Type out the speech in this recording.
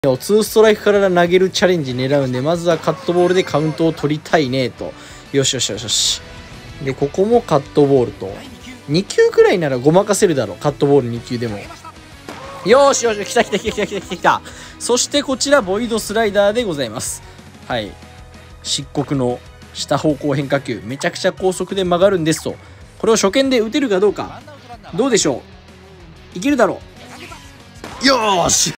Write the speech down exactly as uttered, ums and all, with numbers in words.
ツーストライクから投げるチャレンジ狙うんで、まずはカットボールでカウントを取りたいねと。よしよしよしよし。で、ここもカットボールと。に球くらいならごまかせるだろう。カットボールに球でも。よしよし、来た来た来た来た来た来た来た。そしてこちら、ボイドスライダーでございます。はい。漆黒の下方向変化球。めちゃくちゃ高速で曲がるんですと。これを初見で打てるかどうか。どうでしょう。いけるだろう。よーし